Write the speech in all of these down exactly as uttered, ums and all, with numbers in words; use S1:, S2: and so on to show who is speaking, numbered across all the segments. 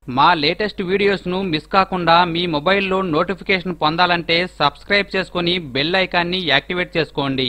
S1: మా latest వీడియోస్ను miss కాకుండా మీ మొబైల్లో నోటిఫికేషన్ పొందాలంటే సబ్స్క్రైబ్ చేసుకుని బెల్ ఐకాన్ని యాక్టివేట్ చేసుకోండి.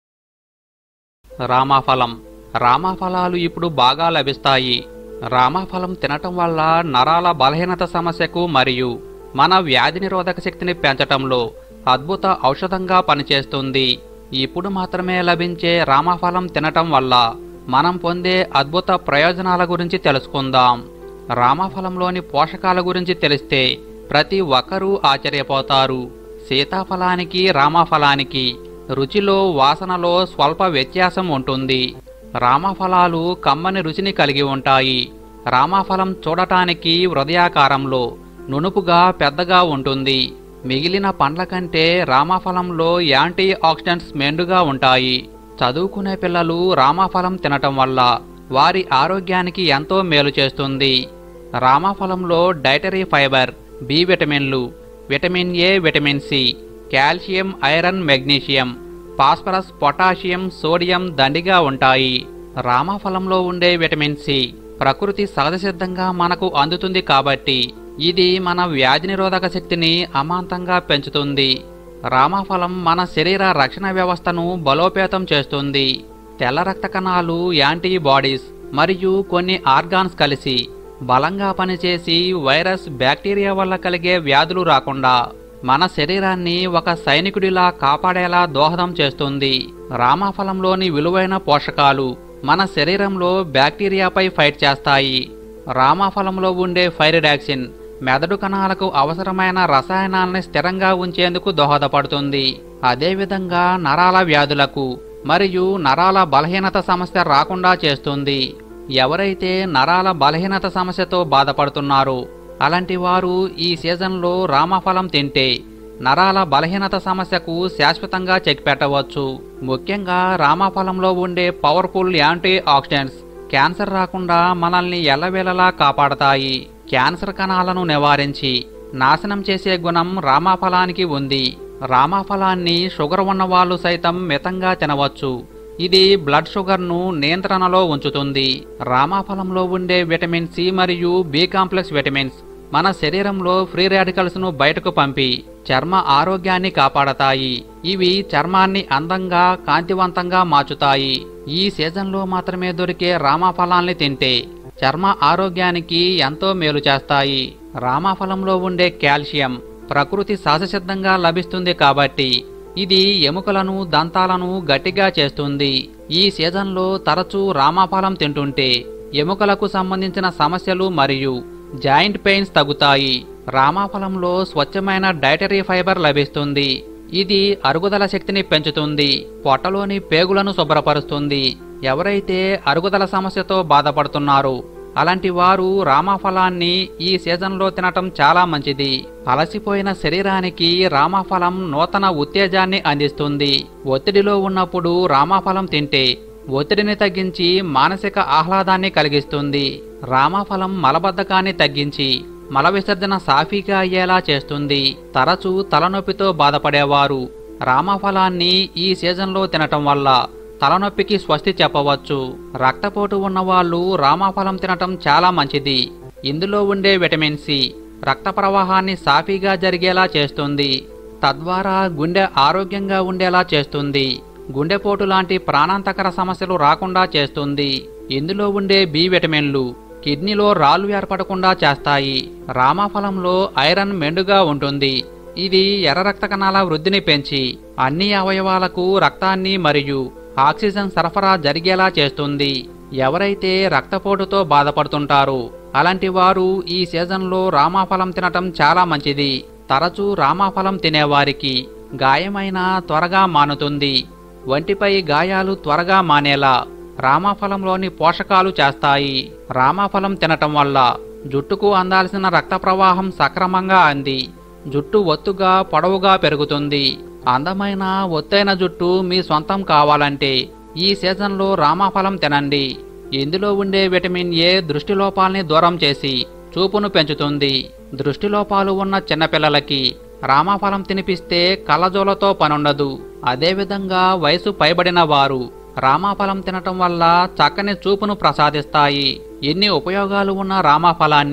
S1: రామాఫలం. రామాఫలాలు ఇప్పుడు బాగా లభిస్తాయి. రామాఫలం తినటం వల్ల నరాల బలహీనత సమస్యకు మరియు మన వ్యాధి నిరోధక శక్తిని పెంచటంలో అద్భుత ఔషధంగా పనిచేస్తుంది. ఇప్పుడు మాత్రమే లభించే రామాఫలం తినటం వల్ల మనం పొందే అద్భుత ప్రయోజనాల గురించి తెలుసుకుందాం. రామాఫలంలోని పోషకాల గురించి తెలిస్తే ప్రతి ఒక్కరూ ఆశ్చర్యపోతారు. సీతాఫలానికి రామాఫలానికి రుచిలో వాసనలో స్వల్ప వ్యత్యాసం ఉంటుంది. రామాఫలాలు కమ్మని రుచిని కలిగి ఉంటాయి. రామాఫలం చూడటానికి హృదయాకారంలో నునుపుగా పెద్దగా ఉంటుంది. మిగిలిన పండ్ల కంటే రామాఫలంలో యాంటీ ఆక్సిడెంట్స్ మెండుగా ఉంటాయి. చదువుకునే పిల్లలు రామాఫలం తినటం వల్ల వారి ఆరోగ్యానికి ఎంతో మేలు చేస్తుంది. రామాఫలంలో డైటరీ ఫైబర్, బి విటమిన్లు, vitamin A, vitamin C, calcium, iron, magnesium, phosphorus, potassium, sodium దండిగా ఉంటాయి. రామాఫలంలో ఉండే విటమిన్ సి ప్రకృతి సహజసిద్ధంగా మనకు అందుతుంది కాబట్టి ఇది మన వ్యాధి నిరోధక శక్తిని అమాంతంగా పెంచుతుంది. రామాఫలం మన శరీర రక్షణ వ్యవస్థను బలోపేతం చేస్తుంది. తెల్ల రక్త కణాలు, యాంటీబాడీస్ మరియు కొన్ని ఆర్గాన్స్ కలిసి బలంగా పనిచేసి వైరస్, బ్యాక్టీరియా వల్ల కలిగే వ్యాధులు రాకుండా మన శరీరాన్ని ఒక సైనికుడిలా కాపాడేలా దోహదం చేస్తుంది. రామాఫలంలోని విలువైన పోషకాలు మన శరీరంలో బ్యాక్టీరియాపై ఫైట్ చేస్తాయి. రామాఫలంలో ఉండే ఫైరిడాక్సిన్ మెదడు కణాలకు అవసరమైన రసాయనాల్ని స్థిరంగా ఉంచేందుకు దోహదపడుతుంది. అదేవిధంగా నరాల వ్యాధులకు మరియు నరాల బలహీనత సమస్య రాకుండా చేస్తుంది. ఎవరైతే నరాల బలహీనత సమస్యతో బాధపడుతున్నారో అలాంటి వారు ఈ సీజన్లో రామాఫలం తింటే నరాల బలహీనత సమస్యకు శాశ్వతంగా చెక్ పెట్టవచ్చు. ముఖ్యంగా రామాఫలంలో ఉండే పవర్ఫుల్ యాంటీ ఆక్సిడెంట్స్ క్యాన్సర్ రాకుండా మనల్ని ఎల్లవేళలా కాపాడతాయి. క్యాన్సర్ కణాలను నివారించి నాశనం చేసే గుణం రామాఫలానికి ఉంది. రామాఫలాన్ని షుగర్ ఉన్నవాళ్లు సైతం మితంగా తినవచ్చు. ఇది బ్లడ్ షుగర్ను నియంత్రణలో ఉంచుతుంది. రామాఫలంలో ఉండే విటమిన్ సి మరియు బి కాంప్లెక్స్ విటమిన్స్ మన శరీరంలో ఫ్రీ రాడికల్స్ ను బయటకు పంపి చర్మ ఆరోగ్యాన్ని కాపాడతాయి. ఇవి చర్మాన్ని అందంగా, కాంతివంతంగా మార్చుతాయి. ఈ సీజన్లో మాత్రమే దొరికే రామాఫలాల్ని తింటే చర్మ ఆరోగ్యానికి ఎంతో మేలు చేస్తాయి. రామాఫలంలో ఉండే కాల్షియం ప్రకృతి సహజసిద్ధంగా లభిస్తుంది కాబట్టి ఇది ఎముకలను, దంతాలను గట్టిగా చేస్తుంది. ఈ సీజన్లో తరచూ రామాఫలం తింటుంటే ఎముకలకు సంబంధించిన సమస్యలు మరియు జాయింట్ పెయిన్స్ తగ్గుతాయి. రామాఫలంలో స్వచ్ఛమైన డైటరీ ఫైబర్ లభిస్తుంది. ఇది అరుగుదల శక్తిని పెంచుతుంది. పొట్టలోని పేగులను శుభ్రపరుస్తుంది. ఎవరైతే అరుగుదల సమస్యతో బాధపడుతున్నారో అలాంటి వారు రామాఫలాన్ని ఈ సీజన్లో తినటం చాలా మంచిది. అలసిపోయిన శరీరానికి రామాఫలం నూతన ఉత్తేజాన్ని అందిస్తుంది. ఒత్తిడిలో ఉన్నప్పుడు రామాఫలం తింటే ఒత్తిడిని తగ్గించి మానసిక ఆహ్లాదాన్ని కలిగిస్తుంది. రామాఫలం మలబద్ధకాన్ని తగ్గించి మల విసర్జన సాఫీగా అయ్యేలా చేస్తుంది. తరచూ తలనొప్పితో బాధపడేవారు రామాఫలాన్ని ఈ సీజన్లో తినటం వల్ల తలనొప్పికి స్వస్తి చెప్పవచ్చు. రక్తపోటు ఉన్నవాళ్లు రామాఫలం తినటం చాలా మంచిది. ఇందులో ఉండే విటమిన్ సి రక్త ప్రవాహాన్ని సాఫీగా జరిగేలా చేస్తుంది. తద్వారా గుండె ఆరోగ్యంగా ఉండేలా చేస్తుంది. గుండెపోటు లాంటి ప్రాణాంతకర సమస్యలు రాకుండా చేస్తుంది. ఇందులో ఉండే బి విటమిన్లు కిడ్నీలో రాళ్లు ఏర్పడకుండా చేస్తాయి. రామాఫలంలో ఐరన్ మెండుగా ఉంటుంది. ఇది ఎర్ర రక్త కణాల వృద్ధిని పెంచి అన్ని అవయవాలకు రక్తాన్ని మరియు ఆక్సిజన్ సరఫరా జరిగేలా చేస్తుంది. ఎవరైతే రక్తపోటుతో బాధపడుతుంటారో అలాంటి వారు ఈ సీజన్లో రామాఫలం తినటం చాలా మంచిది. తరచూ రామాఫలం తినేవారికి గాయమైన త్వరగా మానుతుంది. వంటిపై గాయాలు త్వరగా మానేలా రామాఫలంలోని పోషకాలు చేస్తాయి. రామాఫలం తినటం వల్ల జుట్టుకు అందాల్సిన రక్త ప్రవాహం సక్రమంగా అంది జుట్టు ఒత్తుగా, పొడవుగా పెరుగుతుంది. అందమైన ఒత్తైన జుట్టు మీ సొంతం కావాలంటే ఈ సీజన్లో రామాఫలం తినండి. ఇందులో ఉండే విటమిన్ ఏ దృష్టిలోపాల్ని దూరం చేసి చూపును పెంచుతుంది. దృష్టిలోపాలు ఉన్న చిన్నపిల్లలకి రామాఫలం తినిపిస్తే కళ్ళజోలతో పనుండదు. అదేవిధంగా వయసు పైబడిన వారు రామాఫలం తినటం వల్ల చక్కని చూపును ప్రసాదిస్తాయి. ఎన్ని ఉపయోగాలు ఉన్న రామాఫలాన్ని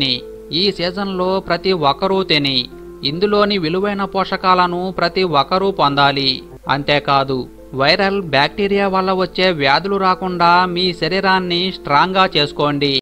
S1: ఈ సీజన్లో ప్రతి ఒక్కరూ తిని ఇందులోని విలువైన పోషకాలను ప్రతి ఒక్కరూ పొందాలి. అంతేకాదు వైరల్ బ్యాక్టీరియా వల్ల వచ్చే వ్యాధులు రాకుండా మీ శరీరాన్ని స్ట్రాంగ్గా చేసుకోండి.